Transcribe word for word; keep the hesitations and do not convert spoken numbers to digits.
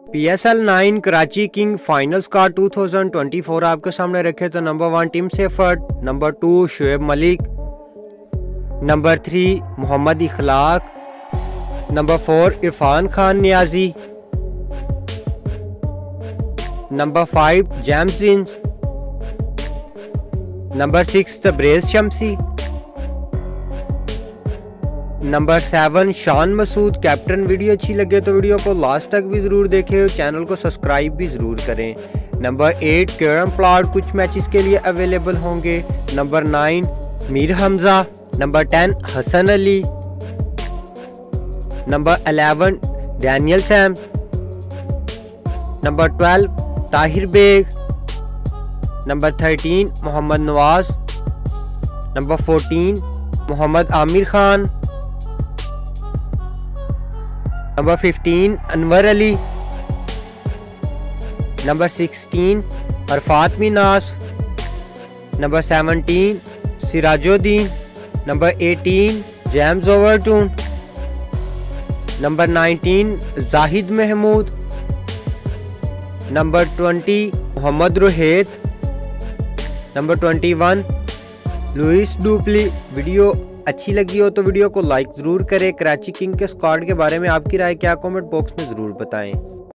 P S L nine Karachi king final score two thousand twenty four आपके सामने रखे तो number one team Seifert, number two Shoaib Malik, number three Mohammad Ikhlaq, number four Irfan Khan Niazi, number five James Vince, number six Tabraiz Shamsi, number seven Shan Masood captain. Video अच्छी लगे तो video को last तक भी ज़रूर देखें और चैनल को सब्सक्राइब भी ज़रूर करें। नंबर एट कैरम प्लाट कुछ मैचेस के लिए अवेलेबल होंगे। Number nine Mir Hamza, number ten Hasan Ali, number eleven Daniel Sams, number twelve Tahir Baig, number thirteen Mohammad Nawaz, number fourteen Mohammad Amir Khan, number fifteen Anwar Ali, number sixteen Arafat Minhas, number seventeen Sirajuddin, number eighteen James Overton, number nineteen Zahid Mahmood, number twenty Mohammad Rohit, number twenty one Lewis Du Plooy. Video अच्छी लगी हो तो video को like ज़रूर करें। Karachi king के squad के बारे में आपकी राय क्या कमेंट बॉक्स में ज़रूर बताएं।